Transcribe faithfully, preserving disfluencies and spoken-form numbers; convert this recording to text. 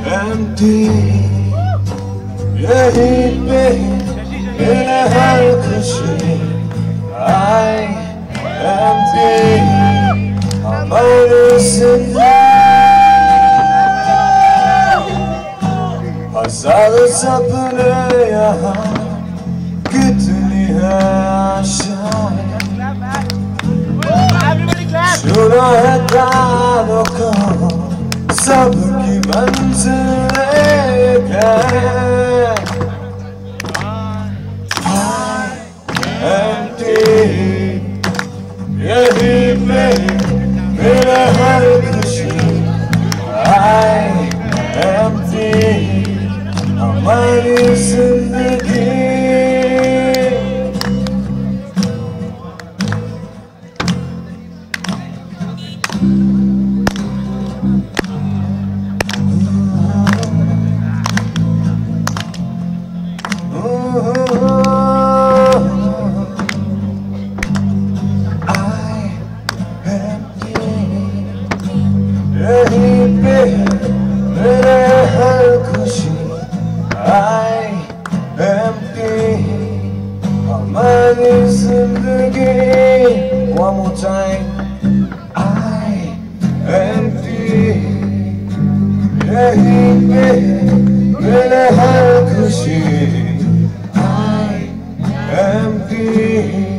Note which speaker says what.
Speaker 1: empty. यहीं पे मेरे हर खुशी I empty. हमारे जिंदगी हजारों सपने यहाँ कितनी है आशाएं सुना है तारों को सबकी मंजिल एक है empty. यहीं पे मेरा हर खुशी I empty. हमारी जिंदगी यहीं पे मेरे हर खुशी I empty. हमारी जिंदगी one more time I empty. यहीं पे मेरे हर खुशी I empty.